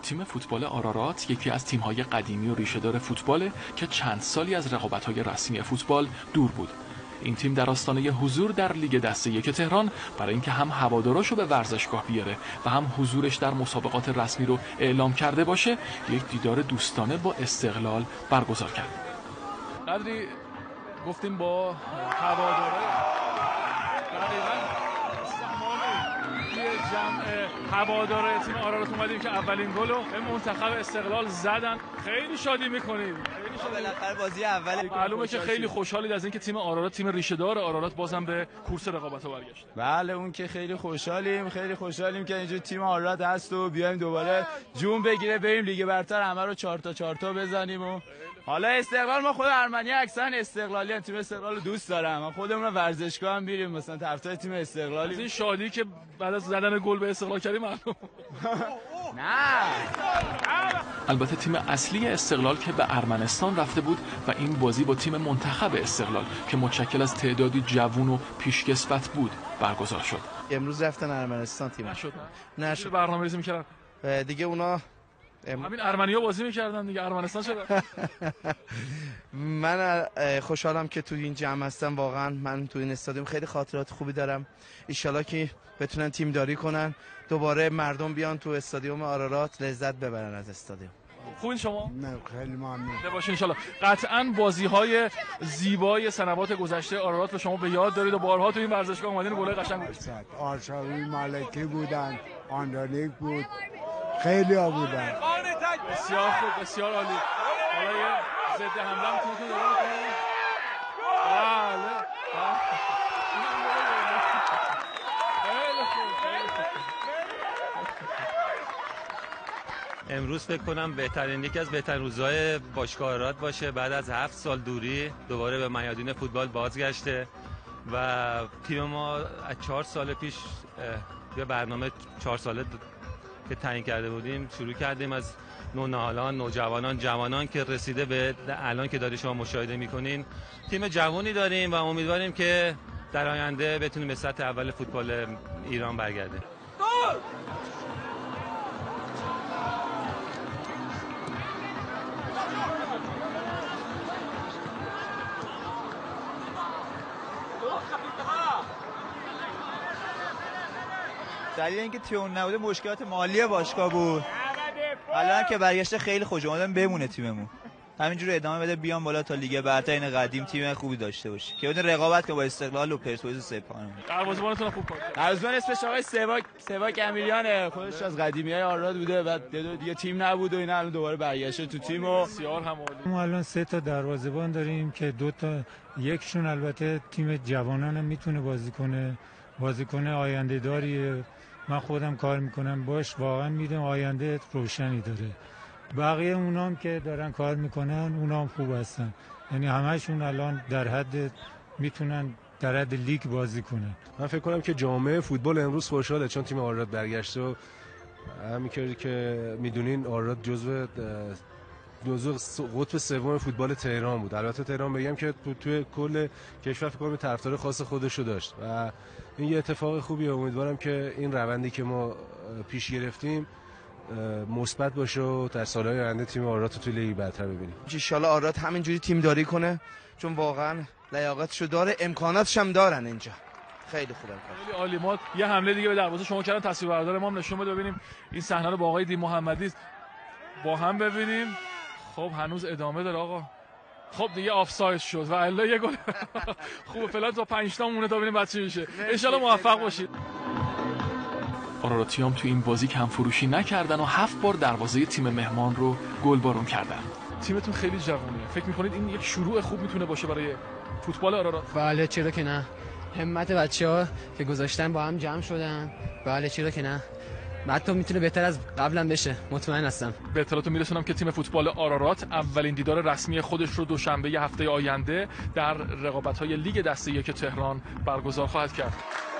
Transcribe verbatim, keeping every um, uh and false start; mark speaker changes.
Speaker 1: تیم فوتبال آرارات یکی از تیم‌های قدیمی و ریشه‌دار فوتباله که چند سالی از رقابت‌های رسمی فوتبال دور بود. این تیم در آستانه حضور در لیگ دسته یک تهران برای اینکه هم هواداراشو به ورزشگاه بیاره و هم حضورش در مسابقات رسمی رو اعلام کرده باشه، یک دیدار دوستانه با استقلال برگزار کرد. قدری گفتیم با هوادارا جمع هوادار تیم آرارات اومدیم که اولین گل رو به منتخب استقلال زدن. خیلی شادی میکنیم. خیلی شادی.
Speaker 2: بالاخره بازی اول
Speaker 1: معلومه که خیلی خوشحالید از اینکه تیم آرارات، تیم ریشه‌دار آرارات، بازم به کورس رقابت‌ها برگشت.
Speaker 3: بله اون که خیلی خوشحالیم، خیلی خوشحالیم که اینجا تیم آرارات هست و بیایم دوباره جون بگیره بریم لیگ برتر همه رو چهار تا چهار تا بزنیم. و حالا استقلال، ما خود ارمنی اکثرا استقلالی، تیم استقلال رو دوست دارم. ما خودمون ورزشگاه هم میریم، مثلا طرفدار تیم استقلالی.
Speaker 1: این شادی که بعد از زدن گل به استقلال کردیم معلوم.
Speaker 3: نه
Speaker 1: البته تیم اصلی استقلال که به ارمنستان رفته بود و این بازی با تیم منتخب استقلال که متشکل از تعدادی جوون و پیشکسوت بود برگزار شد.
Speaker 2: امروز رفتن ارمنستان تیم.
Speaker 1: نشد.
Speaker 2: نه نشد.
Speaker 1: برنامه‌ریزی می‌کردن.
Speaker 2: دیگه اونا
Speaker 1: همین ارمنی‌ها بازی می‌کردن دیگه، ارمنستان شد.
Speaker 2: من خوشحالم که تو این جمع هستم. واقعا من تو این استادیوم خیلی خاطرات خوبی دارم. ان شاءالله که بتونن تیم داری کنن، دوباره مردم بیان تو استادیوم آرارات لذت ببرن از استادیوم.
Speaker 1: خوبین شما؟
Speaker 4: نه خیلی ممنون.
Speaker 1: باشین ان شاءالله. قطعاً بازی‌های زیبای سنوات گذشته آرارات رو شما به یاد دارید و بارها تو این ورزشگاه اومدین گلای قشنگ گذاشتید.
Speaker 4: آرشاوی مالکی بودن، آندالیک بود، خیلی ها بودن.
Speaker 1: بسیار خوب، بسیار عالی. حالا یه ضد حمله هم تونتون داره کنید. بله. خیلی خوب، خیلی خوب.
Speaker 5: امروز فکر کنم بهترین یکی از بهترین روزهای باشگاه آرارات باشه. بعد از هفت سال دوری دوباره به میادین فوتبال بازگشته و تیم ما از چهار سال پیش یه برنامه چهار ساله که تعیین کرده بودیم شروع کردیم از نونهالان، نوجوانان، جوانان که رسیده به الان که داری شما مشاهده میکنین. تیم جوانی داریم و امیدواریم که در آینده بتونیم به سطح اول فوتبال ایران برگردیم.
Speaker 2: دلیل اینکه تیم نبوده مشکلات مالی باشگاه بود. الان که برگشته خیلی خوشحالم بمونه تیممون. همینجوری ادامه بده بیان بالا تا لیگ برتر این قدیم تیم خوبی داشته باشه که بتونه رقابت کنه با استقلال و پرسپولیس و سپاهان.
Speaker 1: دروازه‌بانتون خوب کنید.
Speaker 3: دروازه‌بان اسمش آقای سواک سواک امیلیانه، خودش از قدیمیای آرارات بوده و دیگه تیم نبود و اینا الان دوباره برگشته تو تیم و
Speaker 1: بسیار هم عالی.
Speaker 6: ما الان سه تا دروازه‌بان داریم که دو تا یکشون البته تیم جوانان هم میتونه بازی کنه، بازیکن آینده داریه. من خودم کار میکنم باش، واقعا میدونم آینده روشنی داره. بقیه اونام که دارن کار میکنن اونام خوب هستن، یعنی همهشون الان در حد میتونن در حد لیگ بازی کنن.
Speaker 7: من فکر کنم که جامعه فوتبال امروز خوشحاله چون تیم آرارات برگشته و همین که میدونین آرارات جزو جزو قطب سوم فوتبال تهران بود. البته تهران بگم که توی کل کشور فکر کنم طرفدار خاص خودشو داشت و این یه اتفاق خوبیه. امیدوارم که این روندی که ما پیش گرفتیم مثبت باشه و در سالهای آینده تیم آرارات رو توی لیگ برتر ببینیم.
Speaker 2: ان شاءالله آرارات همینجوری تیم داری کنه چون واقعا لیاقتشو داره، امکاناتش هم دارن اینجا. خیلی خوبه.
Speaker 1: خیلی عالی. ما یه حمله دیگه به دروازه شما کردن، تصویربردار ما هم نشون بده ببینیم این صحنه رو با آقای دی محمدی با هم ببینیم. خب هنوز ادامه داره آقا. خب دیگه آفساید شد و الا یه گل. خوبه فعلا تا پنج تا مونه تا ببینیم بعد چی میشه. ان شاءالله موفق باشید. آراراتیام تو این بازی کم فروشی نکردن و هفت بار دروازه تیم مهمان رو گل بارون کردن. تیمتون خیلی جوونه. فکر می‌کنید این یک شروع خوب میتونه باشه برای فوتبال آرارات؟
Speaker 8: بله چرا که نه. همت بچه‌ها که گذاشتن با هم جمع شدن. بله چرا که نه. بعد تو میتونه بهتر از قبلا بشه، مطمئن هستم.
Speaker 1: به اطلاعتون میرسونم که تیم فوتبال آرارات اولین دیدار رسمی خودش رو دوشنبه هفته آینده در رقابت‌های لیگ دسته یک تهران برگزار خواهد کرد.